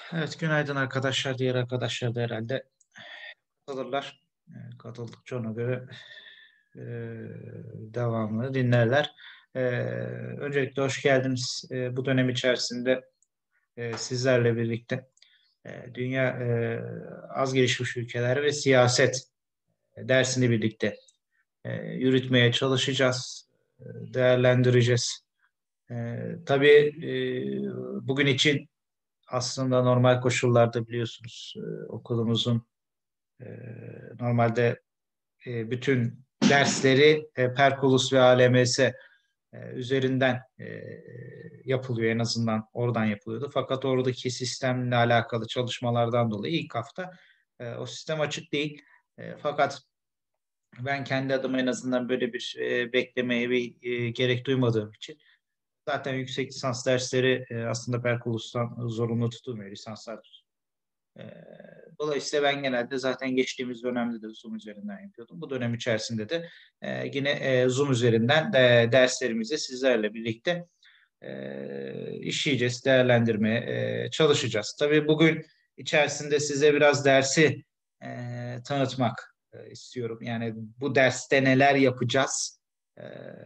Evet, günaydın arkadaşlar. Diğer arkadaşlar da herhalde katılırlar. Katıldıkça ona göre e, devamını dinlerler. E, Öncelikle hoş geldiniz. Bu dönem içerisinde sizlerle birlikte dünya az gelişmiş ülkeler ve siyaset dersini birlikte yürütmeye çalışacağız, değerlendireceğiz. Tabii bugün için aslında normal koşullarda biliyorsunuz okulumuzun Ee, normalde bütün dersleri Perkulus ve ALMS üzerinden yapılıyor, en azından oradan yapılıyordu. Fakat oradaki sistemle alakalı çalışmalardan dolayı ilk hafta o sistem açık değil. Fakat ben kendi adıma en azından böyle bir beklemeye bir gerek duymadığım için zaten yüksek lisans dersleri aslında Perkulus'tan zorunlu tutulmuyor, lisanslar. Ee, Dolayısıyla ben genelde zaten geçtiğimiz dönemde de Zoom üzerinden yapıyordum. Bu dönem içerisinde de yine Zoom üzerinden de derslerimizi sizlerle birlikte işleyeceğiz, değerlendirmeye çalışacağız. Tabii bugün içerisinde size biraz dersi tanıtmak istiyorum. Yani bu derste neler yapacağız, e,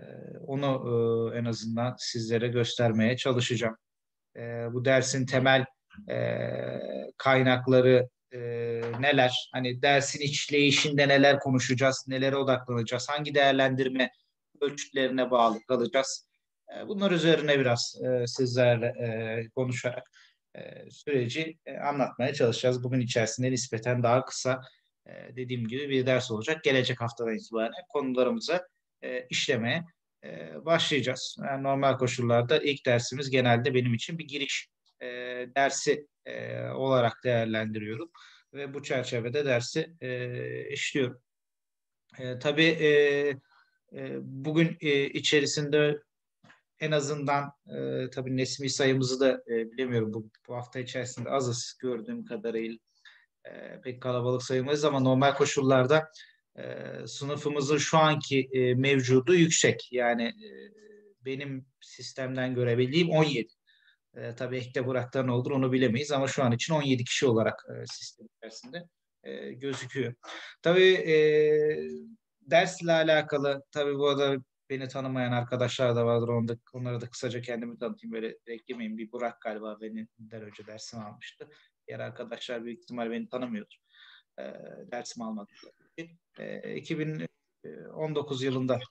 onu en azından sizlere göstermeye çalışacağım. Bu dersin temel kaynakları neler? Hani dersin işleyişinde neler konuşacağız, nelere odaklanacağız, hangi değerlendirme ölçütlerine bağlı kalacağız? Bunlar üzerine biraz sizlerle konuşarak süreci anlatmaya çalışacağız. Bugün içerisinde nispeten daha kısa, dediğim gibi bir ders olacak. Gelecek haftadan itibaren konularımızı işlemeye başlayacağız. Yani normal koşullarda ilk dersimiz genelde benim için bir giriş e, dersi olarak değerlendiriyorum ve bu çerçevede dersi işliyorum. Tabii bugün içerisinde en azından tabii Nesmi sayımızı da bilemiyorum. Bu hafta içerisinde azız gördüğüm kadarıyla. Pek kalabalık sayılmayız ama normal koşullarda sınıfımızın şu anki mevcudu yüksek. Yani benim sistemden görebildiğim 17. Tabii ekte bıraktan olur onu bilemeyiz ama şu an için 17 kişi olarak sistem içerisinde gözüküyor. Tabii dersle alakalı tabii bu arada beni tanımayan arkadaşlar da vardır. Onlara da kısaca kendimi tanıtayım. Böyle eklemeyeyim. Bir Burak galiba benden önce dersimi almıştı. Diğer arkadaşlar büyük ihtimal beni tanımıyordur. E, Dersimi almadıkları için. 2019 yılında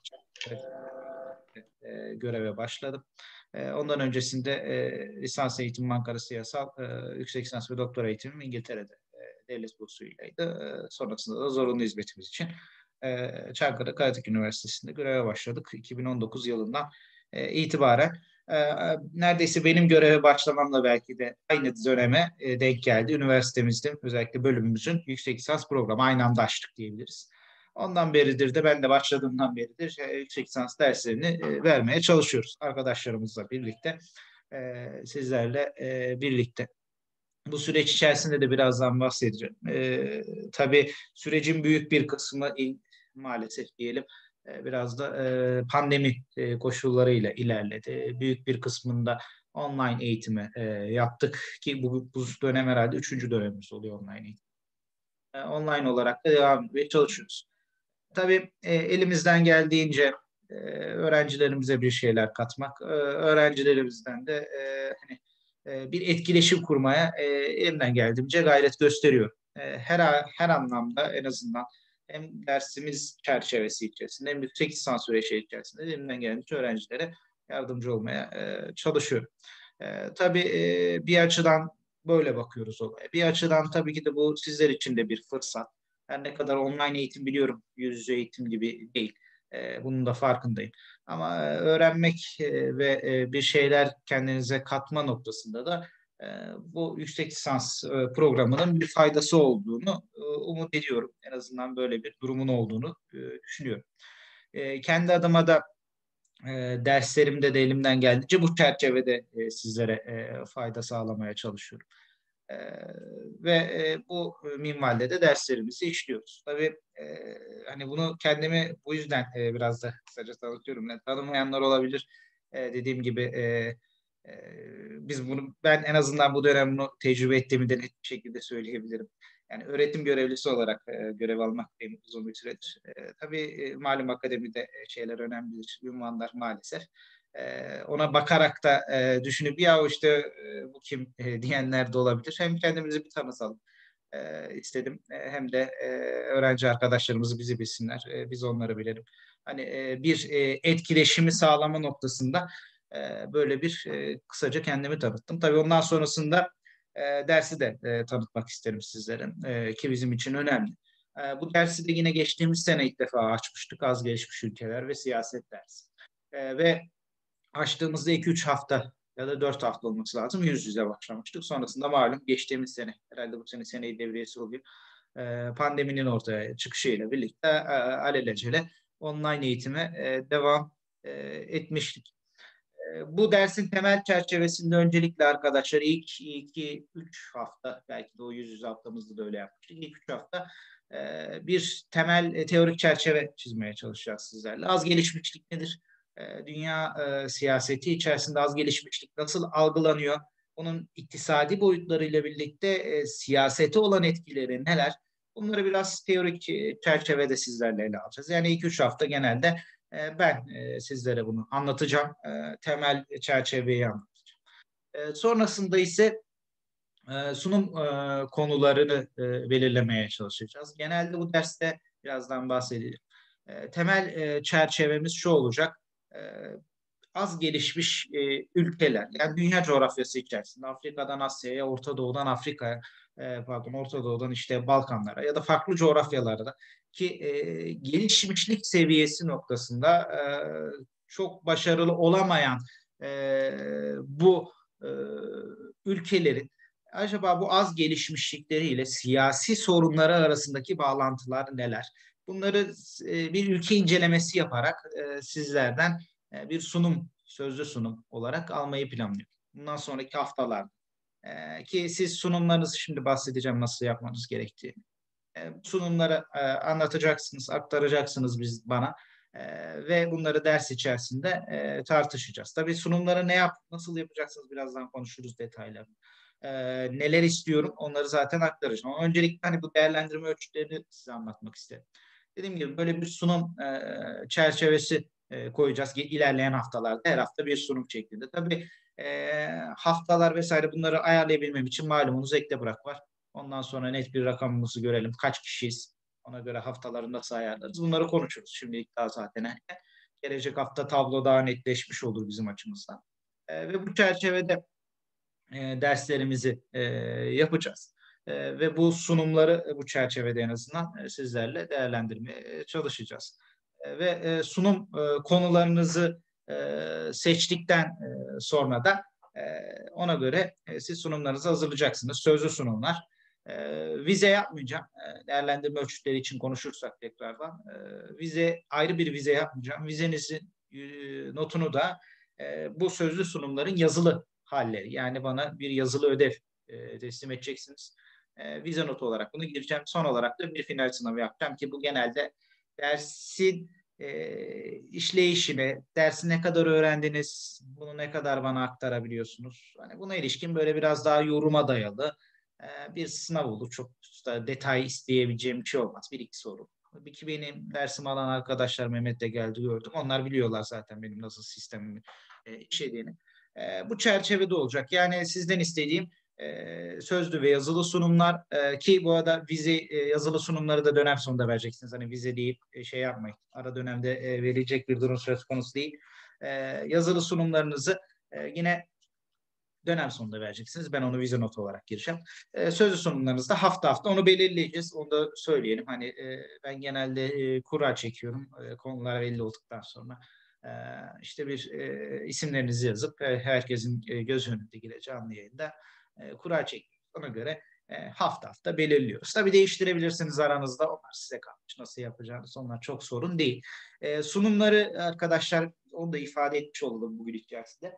göreve başladım. Ondan öncesinde lisans eğitimim Ankara Siyasal, yüksek lisans ve doktora eğitimim İngiltere'de devlet bursuyleydi. Sonrasında da zorunlu hizmetimiz için Çankırı Karatek Üniversitesi'nde göreve başladık 2019 yılından itibaren. Neredeyse benim göreve başlamamla belki de aynı döneme denk geldi. Üniversitemizde özellikle bölümümüzün yüksek lisans programı aynı anda açtık diyebiliriz. Ondan beridir de ben de başladığımdan beridir yüksek lisans derslerini vermeye çalışıyoruz arkadaşlarımızla birlikte, sizlerle birlikte. Bu süreç içerisinde de birazdan bahsedeceğim. Tabii sürecin büyük bir kısmı maalesef diyelim biraz da pandemi koşullarıyla ilerledi. Büyük bir kısmında online eğitimi yaptık ki bu dönem herhalde üçüncü dönemimiz oluyor online eğitim. Online olarak da devam etmeye çalışıyoruz. Tabii elimizden geldiğince öğrencilerimize bir şeyler katmak, öğrencilerimizden de hani bir etkileşim kurmaya elimden geldiğince gayret gösteriyorum. Her anlamda en azından hem dersimiz çerçevesi içerisinde hem yüksek lisans süreci içerisinde elimden geldiğince öğrencilere yardımcı olmaya çalışıyorum. Tabii bir açıdan böyle bakıyoruz olaya. Bir açıdan tabii ki de bu sizler için de bir fırsat. Her ne kadar online eğitim biliyorum, yüz yüze eğitim gibi değil. Bunun da farkındayım. Ama öğrenmek ve bir şeyler kendinize katma noktasında da bu yüksek lisans programının bir faydası olduğunu umut ediyorum. En azından böyle bir durumun olduğunu düşünüyorum. Kendi adıma da derslerimde de elimden geldiğince bu çerçevede sizlere fayda sağlamaya çalışıyorum. E, Ve bu minvalde de derslerimizi işliyoruz. Tabii hani bunu kendimi bu yüzden biraz da kısaca tanıtıyorum. Yani tanımayanlar olabilir. Dediğim gibi Ben en azından bu dönem bunu tecrübe ettiğimi de net bir şekilde söyleyebilirim. Yani öğretim görevlisi olarak görev almaktayım uzun bir süredir. Tabii malum akademide şeyler önemlidir, ünvanlar maalesef. Ona bakarak da düşünüp ya işte bu kim diyenler de olabilir. Hem kendimizi bir tanıtalım istedim. Hem de öğrenci arkadaşlarımızı bizi bilsinler, biz onları bilelim. Hani bir etkileşimi sağlama noktasında böyle bir kısaca kendimi tanıttım. Tabii ondan sonrasında dersi de tanıtmak isterim sizlere ki bizim için önemli. Bu dersi de yine geçtiğimiz sene ilk defa açmıştık. Az gelişmiş ülkeler ve siyaset dersi. Ve açtığımızda 2-3 hafta ya da 4 hafta olması lazım. Yüz yüze başlamıştık. Sonrasında malum geçtiğimiz sene, herhalde bu sene seneyi devriyesi oluyor. Pandeminin ortaya çıkışıyla birlikte alelacele online eğitime devam etmiştik. Bu dersin temel çerçevesinde öncelikle arkadaşlar ilk 2-3 hafta, belki de o yüz yüze haftamızda da öyle yapmıştık. İlk 3 hafta bir temel teorik çerçeve çizmeye çalışacağız sizlerle. Az gelişmişlik nedir? Dünya siyaseti içerisinde az gelişmişlik nasıl algılanıyor? Onun iktisadi boyutlarıyla birlikte siyasete olan etkileri neler? Bunları biraz teorik çerçevede sizlerle ele alacağız. Yani 2-3 hafta genelde ben sizlere bunu anlatacağım. Temel çerçeveyi anlatacağım. Sonrasında ise sunum konularını belirlemeye çalışacağız. Genelde bu derste birazdan bahsedeceğim. Temel çerçevemiz şu olacak. E, Az gelişmiş ülkeler, yani dünya coğrafyası içerisinde Afrika'dan Asya'ya, Orta Doğu'dan Afrika'ya, Orta Doğu'dan işte Balkanlara ya da farklı coğrafyalarda ki gelişmişlik seviyesi noktasında çok başarılı olamayan bu e, ülkelerin acaba bu az gelişmişlikleriyle siyasi sorunları arasındaki bağlantılar neler? Bunları bir ülke incelemesi yaparak sizlerden bir sunum, sözlü sunum olarak almayı planlıyorum. Bundan sonraki haftalarda. Ki siz sunumlarınızı şimdi bahsedeceğim nasıl yapmanız gerektiğini. Sunumları anlatacaksınız, aktaracaksınız bana. Ve bunları ders içerisinde tartışacağız. Tabii sunumları nasıl yapacaksınız birazdan konuşuruz detaylarını. Neler istiyorum onları zaten aktaracağım. Ama öncelikle hani bu değerlendirme ölçütlerini size anlatmak istedim. Dediğim gibi böyle bir sunum çerçevesi koyacağız ilerleyen haftalarda. Her hafta bir sunum şeklinde. Tabii haftalar vesaire bunları ayarlayabilmem için malumunuz ekle bırak var. Ondan sonra net bir rakamımızı görelim. Kaç kişiyiz? Ona göre haftaları nasıl ayarlarız? Bunları konuşuruz. Şimdilik daha zaten erken. Gelecek hafta tablo daha netleşmiş olur bizim açımızdan. Ve bu çerçevede derslerimizi yapacağız. Ve bu sunumları bu çerçevede en azından sizlerle değerlendirmeye çalışacağız. Ve sunum konularınızı seçtikten sonra da ona göre siz sunumlarınızı hazırlayacaksınız. Sözlü sunumlar. Vize yapmayacağım. Değerlendirme ölçütleri için konuşursak tekrardan. Ayrı bir vize yapmayacağım. Vizenizin notunu da bu sözlü sunumların yazılı halleri. Yani bana bir yazılı ödev teslim edeceksiniz. Vize notu olarak bunu gireceğim. Son olarak da bir final sınavı yapacağım ki bu genelde dersin işleyişine, dersi ne kadar öğrendiniz, bunu ne kadar bana aktarabiliyorsunuz. Hani buna ilişkin böyle biraz daha yoruma dayalı bir sınav olur. Çok da detay isteyebileceğim bir şey olmaz. Bir iki soru. Ki benim dersimi alan arkadaşlar Mehmet de geldi gördüm. Onlar biliyorlar zaten benim nasıl sistemimi işlediğini. Bu çerçevede olacak. Yani sizden istediğim sözlü ve yazılı sunumlar ki bu arada vize yazılı sunumları da dönem sonunda vereceksiniz. Hani vize deyip şey yapmayın. Ara dönemde verilecek bir durum söz konusu değil. Yazılı sunumlarınızı yine dönem sonunda vereceksiniz. Ben onu vize notu olarak gireceğim. Sözlü sunumlarınızda hafta hafta onu belirleyeceğiz. Onu da söyleyelim. Hani ben genelde kura çekiyorum. Konular belli olduktan sonra. İşte bir isimlerinizi yazıp herkesin göz önünde gireceği canlı yayında kura çekiyoruz. Ona göre hafta hafta belirliyoruz. Tabii değiştirebilirsiniz aranızda. Onlar size kalmış. Nasıl yapacağınız onlar çok sorun değil. Sunumları arkadaşlar onu da ifade etmiş oldum bugün içerisinde.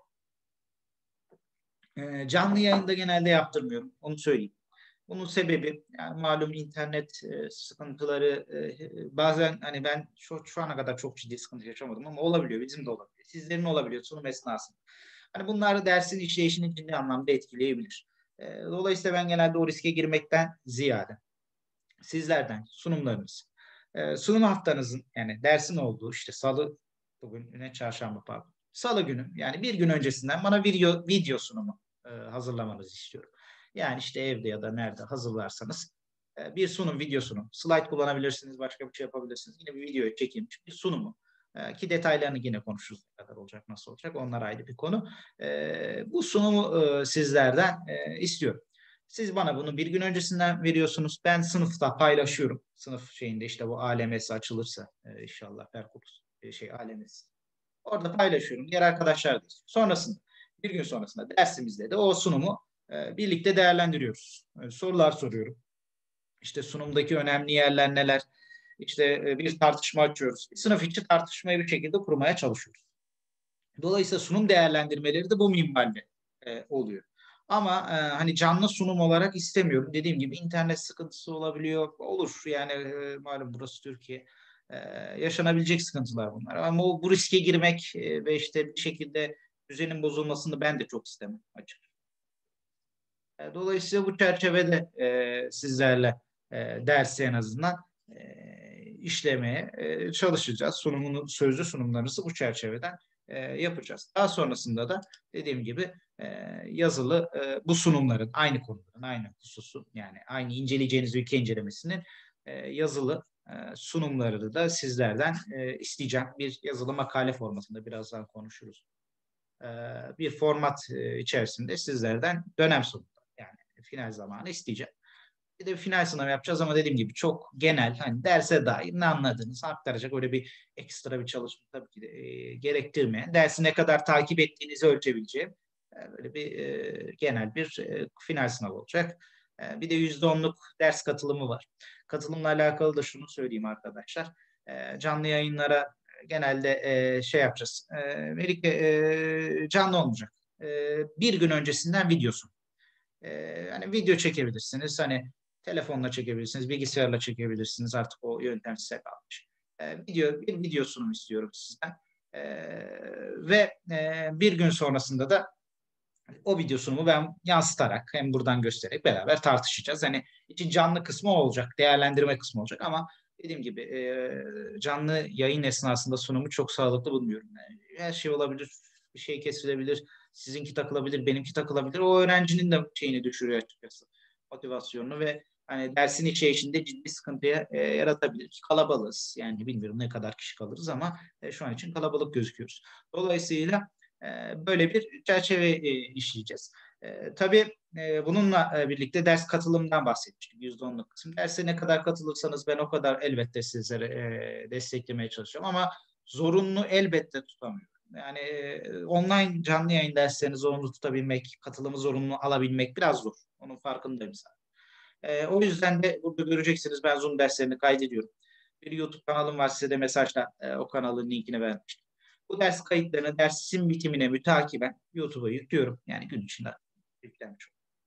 Canlı yayında genelde yaptırmıyorum. Onu söyleyeyim. Bunun sebebi yani malum internet sıkıntıları bazen hani ben şu ana kadar çok ciddi sıkıntı yaşamadım ama olabiliyor. Bizim de olabiliyor. Sizlerin olabiliyor sunum esnasında. Hani bunlar dersin işleyişini ciddi anlamda etkileyebilir. Dolayısıyla ben genelde o riske girmekten ziyade sizlerden sunumlarınız, sunum haftanızın yani dersin olduğu işte salı, bugün ne çarşamba pardon. Salı günü yani bir gün öncesinden bana video sunumu hazırlamanızı istiyorum. Yani işte evde ya da nerede hazırlarsanız bir sunum, video sunum. Slide kullanabilirsiniz, başka bir şey yapabilirsiniz. Yine bir videoya çekilmiş bir sunumu. Ki detaylarını yine konuşuruz. Ne kadar olacak, nasıl olacak onlar ayrı bir konu. Bu sunumu sizlerden istiyorum. Siz bana bunu bir gün öncesinden veriyorsunuz. Ben sınıfta paylaşıyorum. Sınıf şeyinde işte bu ALMS açılırsa inşallah Perkurs ALMS. Orada paylaşıyorum. Diğer arkadaşlar da istiyor. Sonrasında bir gün sonrasında dersimizde de o sunumu birlikte değerlendiriyoruz. Sorular soruyorum. İşte sunumdaki önemli yerler neler? İşte bir tartışma açıyoruz. Sınıf içi tartışmayı bir şekilde kurmaya çalışıyoruz. Dolayısıyla sunum değerlendirmeleri de bu minvalde oluyor. Ama hani canlı sunum olarak istemiyorum. Dediğim gibi internet sıkıntısı olabiliyor. Olur yani malum burası Türkiye. E, Yaşanabilecek sıkıntılar bunlar. Ama bu riske girmek ve işte bir şekilde düzenin bozulmasını ben de çok istemem açık. Dolayısıyla bu çerçevede sizlerle dersi en azından işlemeye çalışacağız. Sözlü sunumlarınızı bu çerçeveden yapacağız. Daha sonrasında da dediğim gibi yazılı bu sunumların aynı konuların, aynı hususun yani aynı inceleyeceğiniz ülke incelemesinin yazılı sunumları da sizlerden isteyeceğim. Bir yazılı makale formatında birazdan konuşuruz. Bir format içerisinde sizlerden dönem sonu yani final zamanı isteyeceğim. Bir de final sınavı yapacağız ama dediğim gibi çok genel hani derse dair ne anladığınızı aktaracak öyle bir ekstra bir çalışma tabii ki de gerektirmeyen dersi ne kadar takip ettiğinizi ölçebileceğim böyle bir genel bir final sınavı olacak. Bir de %10'luk ders katılımı var. Katılımla alakalı da şunu söyleyeyim arkadaşlar. Canlı yayınlara genelde şey yapacağız. Melike canlı olmayacak. Bir gün öncesinden videosu. Hani video çekebilirsiniz. Hani telefonla çekebilirsiniz, bilgisayarla çekebilirsiniz. Artık o yöntem size kalmış. Bir video sunum istiyorum sizden. Bir gün sonrasında da o video sunumu ben yansıtarak hem buradan göstererek beraber tartışacağız. Hani için canlı kısmı olacak, değerlendirme kısmı olacak ama dediğim gibi canlı yayın esnasında sunumu çok sağlıklı bulmuyorum. Yani her şey olabilir, bir şey kesilebilir, sizinki takılabilir, benimki takılabilir. O öğrencinin de şeyini düşürüyor açıkçası, motivasyonunu ve hani dersin içerisinde ciddi sıkıntıya yaratabilir. Kalabalığız. Yani bilmiyorum ne kadar kişi kalırız ama şu an için kalabalık gözüküyoruz. Dolayısıyla böyle bir çerçeve işleyeceğiz. Tabii bununla birlikte ders katılımından bahsetmiştik. %10'luk kısım. Derse ne kadar katılırsanız ben o kadar elbette sizlere desteklemeye çalışacağım. Ama zorunlu elbette tutamıyorum. Yani online canlı yayın derslerini zorunlu tutabilmek, katılımı zorunlu alabilmek biraz zor. Onun farkındayım zaten. O yüzden de burada göreceksiniz ben Zoom derslerini kaydediyorum. Bir YouTube kanalım var size de mesajla o kanalın linkini vermiştim. Bu ders kayıtlarını dersin bitimine mütakiben YouTube'a yüklüyorum. Yani gün içinde yüklenmiş.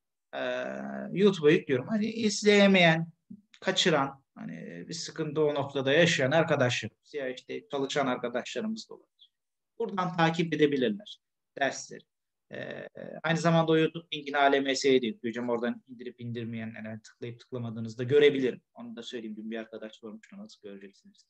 YouTube'a yüklüyorum. Hani izleyemeyen, kaçıran, hani bir sıkıntı o noktada yaşayan arkadaşlarımız ya işte çalışan arkadaşlarımız da olabilir. Buradan takip edebilirler dersleri. Ee, Aynı zamanda o YouTube linkini ALMS'ye de yükleyeceğim. Oradan indirip indirmeyen, yani tıklayıp tıklamadığınızda görebilirim. Onu da söyleyeyim. Dün bir arkadaş sormuştu nasıl göreceksiniz.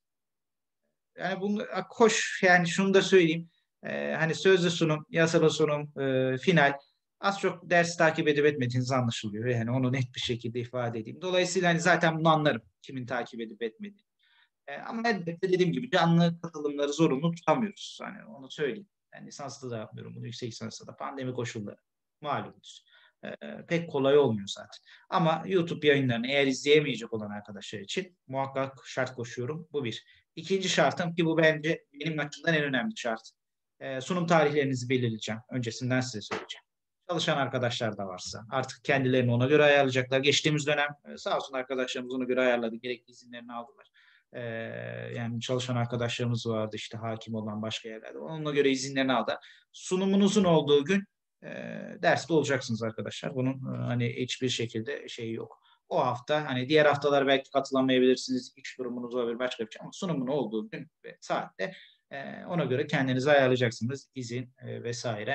Yani bunu hoş yani şunu da söyleyeyim. Hani sözlü sunum, yasalı sunum, final az çok ders takip edip etmediğiniz anlaşılıyor. Yani onu net bir şekilde ifade edeyim. Dolayısıyla hani zaten bunu anlarım kimin takip edip etmediğini. Ama elbette dediğim gibi canlı katılımları zorunlu tutamıyoruz. Hani onu söyleyeyim. Ben lisanslı da yapmıyorum bunu yüksek lisanslı da pandemi koşulları malumunuz. Pek kolay olmuyor zaten. Ama YouTube yayınlarını eğer izleyemeyecek olan arkadaşlar için muhakkak şart koşuyorum. Bu bir. İkinci şartım ki bu bence benim açımdan en önemli şart. Sunum tarihlerinizi belirleyeceğim. Öncesinden size söyleyeceğim. Çalışan arkadaşlar da varsa artık kendilerini ona göre ayarlayacaklar. Geçtiğimiz dönem sağ olsun arkadaşlarımız ona göre ayarladı. Gerekli izinlerini aldılar. Ee, Yani çalışan arkadaşlarımız vardı işte hakim olan başka yerlerde. Onunla göre izinlerini aldı. Sunumunuzun olduğu gün derste olacaksınız arkadaşlar. Bunun hani hiçbir şekilde şeyi yok. O hafta hani diğer haftalar belki katılamayabilirsiniz. İş durumunuz olabilir başka bir şey ama sunumun olduğu gün ve saatte ona göre kendinizi ayarlayacaksınız. İzin vesaire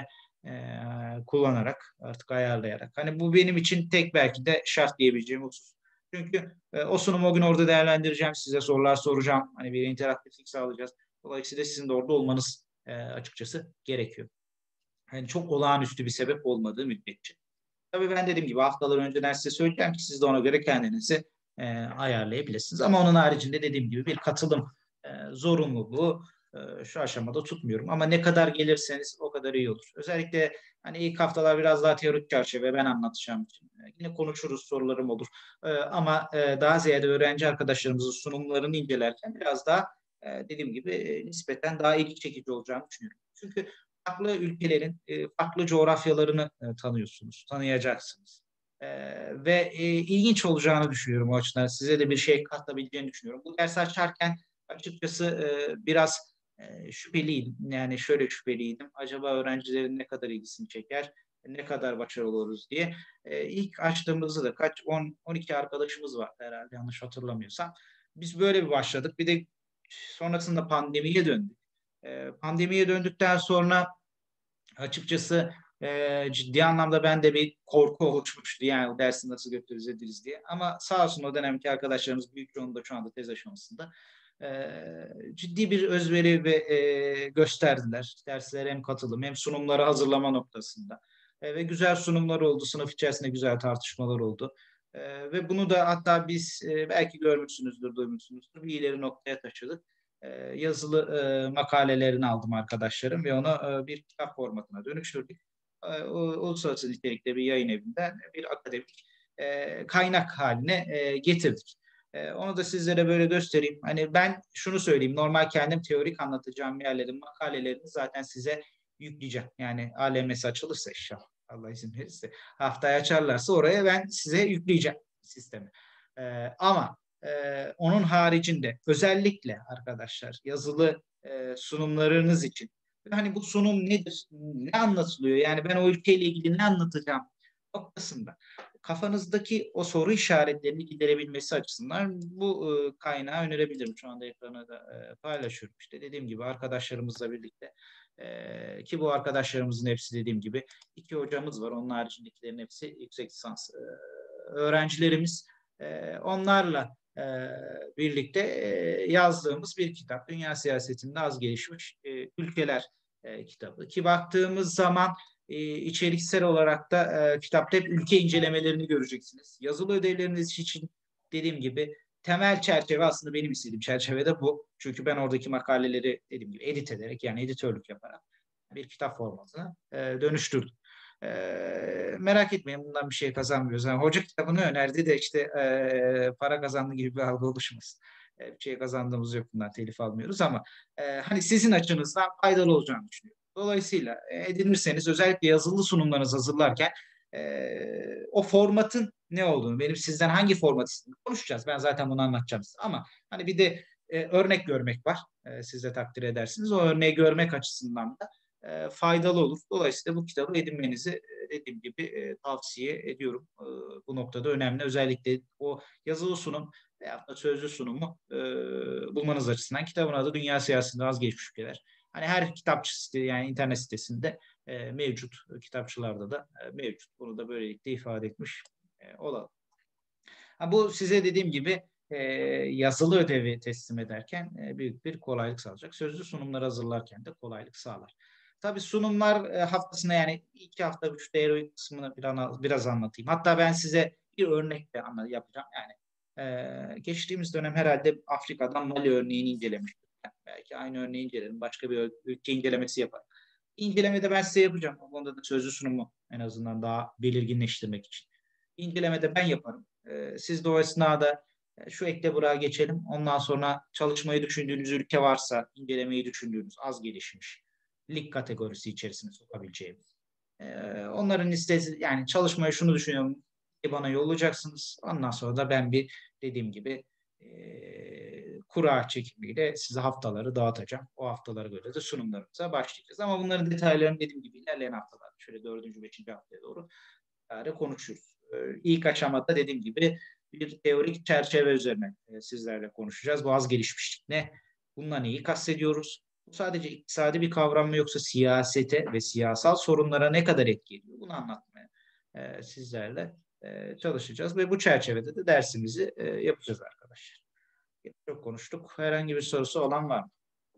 kullanarak, artık ayarlayarak. Hani bu benim için tek belki de şart diyebileceğim husus. Çünkü o sunumu o gün orada değerlendireceğim. Size sorular soracağım. Hani bir interaktiflik sağlayacağız. Dolayısıyla sizin de orada olmanız açıkçası gerekiyor. Yani çok olağanüstü bir sebep olmadığı müddetçe. Tabii ben dediğim gibi haftalar önceden size söyleyeceğim ki siz de ona göre kendinizi ayarlayabilirsiniz. Ama onun haricinde dediğim gibi bir katılım zorunluluğu şu aşamada tutmuyorum. Ama ne kadar gelirseniz o kadar iyi olur. Özellikle hani ilk haftalar biraz daha teorik çerçeve ben anlatacağım için. Yine konuşuruz, sorularım olur. Ama daha ziyade öğrenci arkadaşlarımızın sunumlarını incelerken biraz daha dediğim gibi nispeten daha ilgi çekici olacağını düşünüyorum. Çünkü farklı ülkelerin farklı coğrafyalarını tanıyorsunuz, tanıyacaksınız. Ve ilginç olacağını düşünüyorum o açıdan. Size de bir şey katabileceğini düşünüyorum. Bu ders açarken açıkçası biraz şüpheliydim. Yani şöyle şüpheliydim. Acaba öğrencilerin ne kadar ilgisini çeker, ne kadar başarılı oluruz diye. İlk açtığımızda da 12 arkadaşımız var herhalde yanlış hatırlamıyorsam. Biz böyle bir başladık. Bir de sonrasında pandemiye döndük. Pandemiye döndükten sonra açıkçası ciddi anlamda bende bir korku oluşmuştu. Yani o dersi nasıl götürürüz ederiz diye. Ama sağ olsun o dönemki arkadaşlarımız büyük çoğunluğu şu anda tez aşamasında ciddi bir özveri ve gösterdiler. Derslere hem katılım hem sunumları hazırlama noktasında. Ve güzel sunumlar oldu. Sınıf içerisinde güzel tartışmalar oldu. Ve bunu da hatta biz belki görmüşsünüzdür, duymuşsunuzdur. Bir ileri noktaya taşıdık. Yazılı makalelerini aldım arkadaşlarım ve onu bir kitap formatına dönüştürdük. Uluslararası nitelikte bir yayın evinden bir akademik kaynak haline getirdik. Onu da sizlere böyle göstereyim. Hani ben şunu söyleyeyim. Normal kendim teorik anlatacağım yerlerin makalelerini zaten size yükleyeceğim. Yani ALMS açılırsa inşallah Allah izin verirse haftaya açarlarsa oraya ben size yükleyeceğim sistemi. Ama onun haricinde özellikle arkadaşlar yazılı sunumlarınız için hani bu sunum nedir? Ne anlatılıyor? Yani ben o ülkeyle ilgili ne anlatacağım noktasında kafanızdaki o soru işaretlerini giderebilmesi açısından bu kaynağı önerebilirim. Şu anda ekrana da paylaşıyorum. İşte dediğim gibi arkadaşlarımızla birlikte ki bu arkadaşlarımızın hepsi dediğim gibi 2 hocamız var. Onun haricindekilerin hepsi yüksek lisans öğrencilerimiz. Onlarla birlikte yazdığımız bir kitap. Dünya siyasetinde az gelişmiş ülkeler kitabı. Ki baktığımız zaman içeriksel olarak da kitapta hep ülke incelemelerini göreceksiniz. Yazılı ödevleriniz için dediğim gibi temel çerçeve aslında benim istediğim çerçeve de bu. Çünkü ben oradaki makaleleri dediğim gibi edit ederek yani editörlük yaparak bir kitap formatına dönüştürdüm. Merak etmeyin bundan bir şey kazanmıyoruz. Yani hoca kitabını önerdi de işte para kazandı gibi bir algı oluşmasın. Bir şey kazandığımız yok bundan telif almıyoruz ama hani sizin açınızdan faydalı olacağını düşünüyorum. Dolayısıyla edinirseniz özellikle yazılı sunumlarınızı hazırlarken o formatın ne olduğunu, benim sizden hangi format istediğini konuşacağız. Ben zaten bunu anlatacağım size. Ama hani bir de örnek görmek var. Siz de takdir edersiniz. O örneği görmek açısından da faydalı olur. Dolayısıyla bu kitabı edinmenizi dediğim gibi tavsiye ediyorum. Bu noktada önemli. Özellikle o yazılı sunum veya da sözlü sunumu bulmanız açısından kitabın adı Dünya Siyasetinde Az Gelişmiş Ülkeler. Hani her kitapçı site yani internet sitesinde mevcut. Kitapçılarda da mevcut. Bunu da böylelikle ifade etmiş olalım. Bu size dediğim gibi yazılı ödevi teslim ederken büyük bir kolaylık sağlayacak. Sözlü sunumları hazırlarken de kolaylık sağlar. Tabii sunumlar haftasına yani 2 hafta 3 teori kısmını biraz anlatayım. Hatta ben size bir örnek de yapacağım. Yani geçtiğimiz dönem herhalde Afrika'dan Mali örneğini incelemiştim. Yani belki aynı örneği incelerim. Başka bir ülke incelemesi yaparım. İncelemede ben size yapacağım. Onda da sözlü sunumu en azından daha belirginleştirmek için. İncelemede ben yaparım. Siz de o esnada şu ekle buraya geçelim. Ondan sonra çalışmayı düşündüğünüz ülke varsa, incelemeyi düşündüğünüz az gelişmiş lig kategorisi içerisine sokabileceğimiz. Onların listesi yani çalışmayı şunu düşünüyorum bana yollayacaksınız. Ondan sonra da ben bir dediğim gibi kura çekimiyle size haftaları dağıtacağım. O haftalara göre de sunumlarımıza başlayacağız. Ama bunların detaylarını dediğim gibi ilerleyen haftalarda şöyle 4. 5. haftaya doğru konuşuruz. İlk aşamada dediğim gibi bir teorik çerçeve üzerine sizlerle konuşacağız. Bu az gelişmişlik ne? Bundan neyi kastediyoruz? Bu sadece iktisadi bir kavram mı yoksa siyasete ve siyasal sorunlara ne kadar etki ediyor? Bunu anlatmaya sizlerle çalışacağız ve bu çerçevede de dersimizi yapacağız arkadaşlar. Çok konuştuk. Herhangi bir sorusu olan var mı?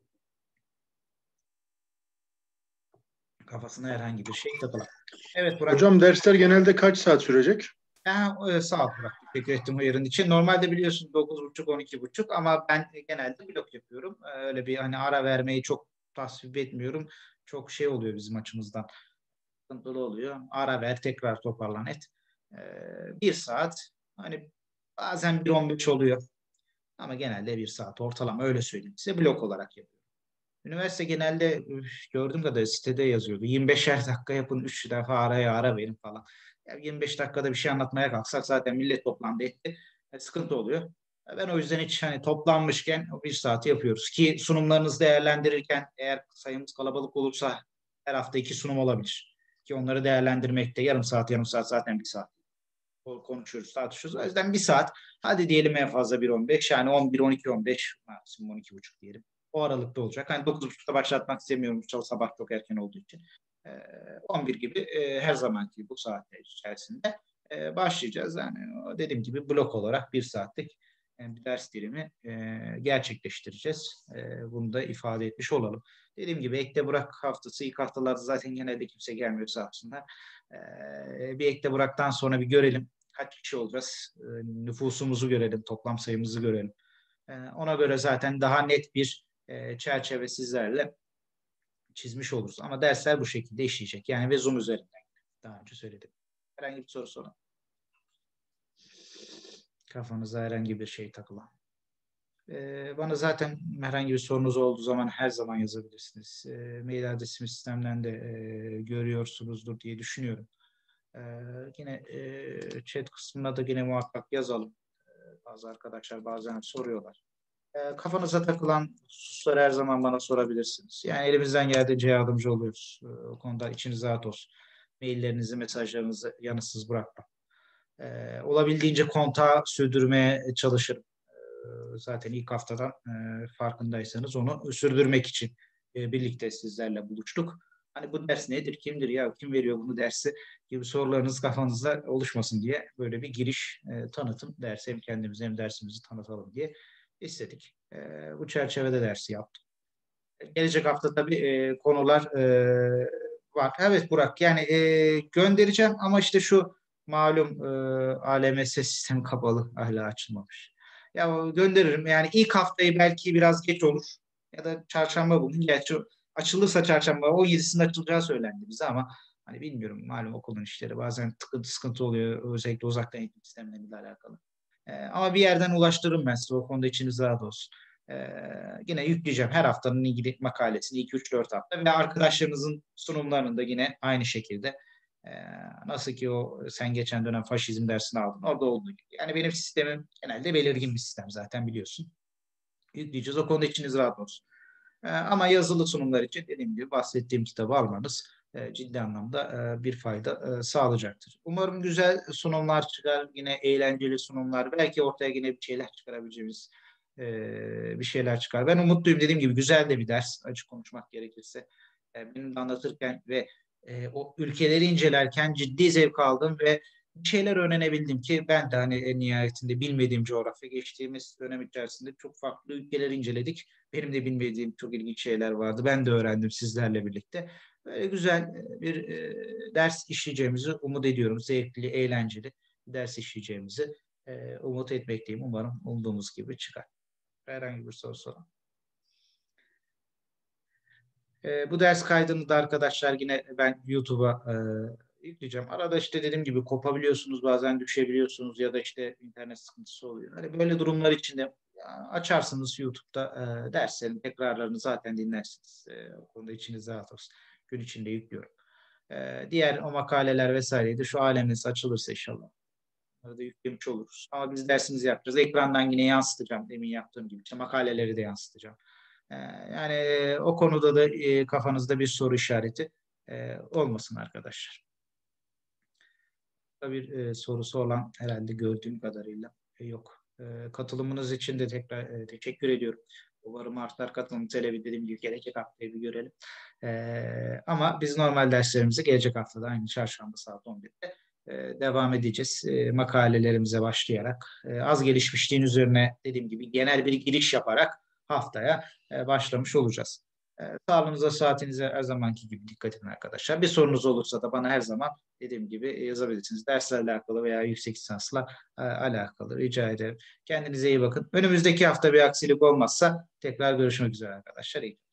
Kafasına herhangi bir şey takılan. Evet Burak. Hocam dersler genelde kaç saat sürecek? Sağ ol Burak. Teşekkür ettim uyarın için. Normalde biliyorsun 9.30-12.30 ama ben genelde blok yapıyorum. Öyle bir hani ara vermeyi çok tasvip etmiyorum. Çok şey oluyor bizim açımızdan. Sıkıntılı oluyor. Ara ver, tekrar toparlan et. Bir saat. Hani bazen 1.15 oluyor. Ama genelde bir saat ortalama öyle söyleyeyim size. Blok olarak yapıyorum. Üniversite genelde gördüğüm kadarıyla sitede yazıyordu. 25'er dakika yapın, 3 defa araya ara verin falan. Ya 25 dakikada bir şey anlatmaya kalksak zaten millet toplandı etti. Sıkıntı oluyor. Ben o yüzden hiç hani toplanmışken o bir saati yapıyoruz. Ki sunumlarınızı değerlendirirken eğer sayımız kalabalık olursa her hafta 2 sunum olabilir. Ki onları değerlendirmekte yarım saat zaten bir saat konuşuyoruz, tartışıyoruz. O yüzden bir saat, hadi diyelim en fazla 1.15, yani 11, 12, 15, maksimum 12.30 diyelim. O aralıkta olacak. Hani 9.30'da başlatmak istemiyorum. Sabah çok erken olduğu için. 11 gibi her zamanki bu saatler içerisinde başlayacağız. Yani dediğim gibi blok olarak bir saatlik bir ders dilimi gerçekleştireceğiz. Bunu da ifade etmiş olalım. Dediğim gibi ekte bırak haftası, ilk haftalarda zaten genelde kimse gelmiyor sağ olsunlar. Bir ekte bıraktan sonra bir görelim kaç kişi olacağız, nüfusumuzu görelim, toplam sayımızı görelim. Ona göre zaten daha net bir çerçeve sizlerle çizmiş oluruz. Ama dersler bu şekilde işleyecek. Yani ve Zoom üzerinden. Daha önce söyledim. Herhangi bir soru sorun. Kafanıza herhangi bir şey takılan. Bana zaten herhangi bir sorunuz olduğu zaman her zaman yazabilirsiniz. Mail adresimi sistemden de görüyorsunuzdur diye düşünüyorum. Yine chat kısmına da yine muhakkak yazalım. Bazı arkadaşlar bazen soruyorlar. Kafanıza takılan hususları her zaman bana sorabilirsiniz. Yani elimizden geldiğince yardımcı oluyoruz. O konuda içiniz rahat olsun. Maillerinizi, mesajlarınızı yanıtsız bırakmam. Olabildiğince kontağı sürdürmeye çalışırım. Zaten ilk haftadan farkındaysanız onu sürdürmek için birlikte sizlerle buluştuk. Hani bu ders nedir, kimdir ya, kim veriyor bunu dersi gibi sorularınız kafanızda oluşmasın diye böyle bir giriş, tanıtım dersi, hem kendimizi hem dersimizi tanıtalım diye istedik. Bu çerçevede dersi yaptık. Gelecek hafta tabii konular var. Evet Burak, yani göndereceğim ama işte şu malum ALMS sistemi kapalı, hala açılmamış. Ya gönderirim. Yani ilk haftayı belki biraz geç olur. Ya da çarşamba bugün. Gerçi açılırsa çarşamba 17'sinde açılacağı söylendi bize ama hani bilmiyorum, malum okulun işleri bazen sıkıntı oluyor. Özellikle uzaktan eğitim sistemleriyle alakalı. Ama bir yerden ulaştırırım ben size. O konuda içiniz rahat olsun. Yine yükleyeceğim her haftanın ilgili makalesini 2-3-4 hafta ve arkadaşlarınızın sunumlarını da yine aynı şekilde nasıl ki o sen geçen dönem faşizm dersini aldın orada olduğu gibi. Yani benim sistemim genelde belirgin bir sistem zaten biliyorsun. Yükleyeceğiz. O konuda içiniz rahat olsun. Ama yazılı sunumlar için dediğim gibi bahsettiğim kitabı almanız ciddi anlamda bir fayda sağlayacaktır. Umarım güzel sunumlar çıkar. Yine eğlenceli sunumlar. Belki ortaya yine bir şeyler çıkarabileceğimiz bir şeyler çıkar. Ben umutluyum, dediğim gibi güzel de bir ders, açık konuşmak gerekirse. Benim de anlatırken ve o ülkeleri incelerken ciddi zevk aldım ve bir şeyler öğrenebildim ki ben de hani en nihayetinde bilmediğim coğrafya, geçtiğimiz dönem içerisinde çok farklı ülkeler inceledik. Benim de bilmediğim çok ilginç şeyler vardı. Ben de öğrendim sizlerle birlikte. Böyle güzel bir ders işleyeceğimizi umut ediyorum. Zevkli, eğlenceli ders işleyeceğimizi umut etmekteyim. Umarım umduğumuz gibi çıkar. Herhangi bir soru sorun. Bu ders kaydını da arkadaşlar yine ben YouTube'a yükleyeceğim. Arada işte dediğim gibi kopabiliyorsunuz, bazen düşebiliyorsunuz ya da işte internet sıkıntısı oluyor. Hani böyle durumlar için de açarsınız YouTube'da derslerin tekrarlarını zaten dinlersiniz. O konuda içiniz rahat olsun. Gün içinde yüklüyorum. Diğer o makaleler vesaireydi. Şu aleminiz açılırsa inşallah. Arada yüklemiş oluruz. Ama biz dersimizi yapacağız. Ekrandan yine yansıtacağım. Demin yaptığım gibi. İşte makaleleri de yansıtacağım. Yani o konuda da kafanızda bir soru işareti olmasın arkadaşlar. Bir sorusu olan herhalde gördüğüm kadarıyla yok. Katılımınız için de tekrar teşekkür ediyorum. Umarım artar katılım talebi, dediğim gibi gelecek haftayı bir görelim. Ama biz normal derslerimizi gelecek haftada aynı çarşamba saat 11'de devam edeceğiz. Makalelerimize başlayarak az gelişmişliğin üzerine dediğim gibi genel bir giriş yaparak haftaya başlamış olacağız. Sağlığınıza, saatinize her zamanki gibi dikkat edin arkadaşlar. Bir sorunuz olursa da bana her zaman dediğim gibi yazabilirsiniz. Derslerle alakalı veya yüksek lisansla alakalı rica ederim. Kendinize iyi bakın. Önümüzdeki hafta bir aksilik olmazsa tekrar görüşmek üzere arkadaşlar. İyi.